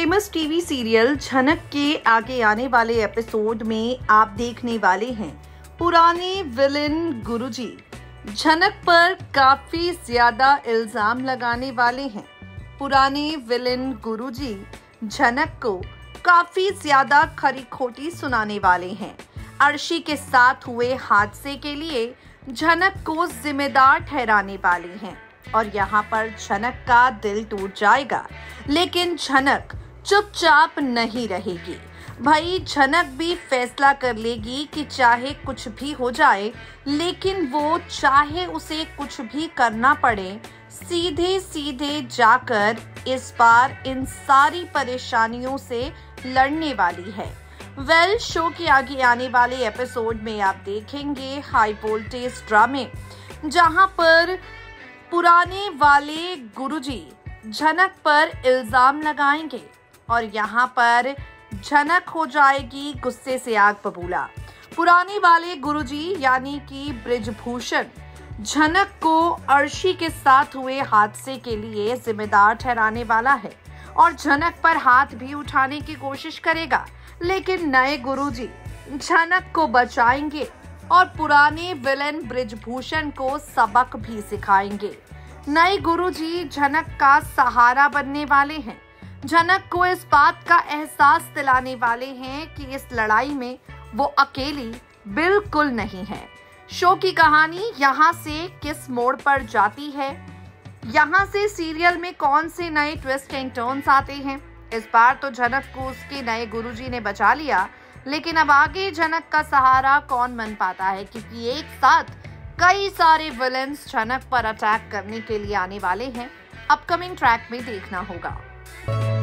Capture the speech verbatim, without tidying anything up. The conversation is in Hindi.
फेमस टीवी सीरियल झनक के आगे आने वाले एपिसोड में आप देखने वाले हैं पुराने विलेन गुरुजी झनक पर काफी ज्यादा इल्जाम लगाने वाले हैं। पुराने विलेन गुरुजी झनक को काफी ज्यादा खरी खोटी सुनाने वाले हैं। अर्शी के साथ हुए हादसे के लिए झनक को जिम्मेदार ठहराने वाले हैं और यहाँ पर झनक का दिल टूट जाएगा, लेकिन झनक चुपचाप नहीं रहेगी। भाई झनक भी फैसला कर लेगी कि चाहे कुछ भी हो जाए, लेकिन वो चाहे उसे कुछ भी करना पड़े, सीधे सीधे जाकर इस बार इन सारी परेशानियों से लड़ने वाली है। वेल well, शो के आगे आने वाले एपिसोड में आप देखेंगे हाई वोल्टेज ड्रामे, जहां पर पुराने वाले गुरुजी झनक पर इल्जाम लगाएंगे और यहाँ पर झनक हो जाएगी गुस्से से आग बबूला। पुराने वाले गुरुजी यानी कि ब्रिजभूषण झनक को अर्शी के साथ हुए हादसे के लिए जिम्मेदार ठहराने वाला है और झनक पर हाथ भी उठाने की कोशिश करेगा, लेकिन नए गुरुजी झनक को बचाएंगे और पुराने विलेन ब्रिजभूषण को सबक भी सिखाएंगे। नए गुरुजी झनक का सहारा बनने वाले हैं। झनक को इस बात का एहसास दिलाने वाले हैं कि इस लड़ाई में वो अकेली बिल्कुल नहीं है। शो की कहानी यहाँ से किस मोड़ पर जाती है, यहाँ से सीरियल में कौन से नए ट्विस्ट एंड टर्न्स आते हैं। इस बार तो झनक को उसके नए गुरुजी ने बचा लिया, लेकिन अब आगे झनक का सहारा कौन बन पाता है, क्योंकि एक साथ कई सारे विलेंस झनक पर अटैक करने के लिए आने वाले हैं। अपकमिंग ट्रैक में देखना होगा।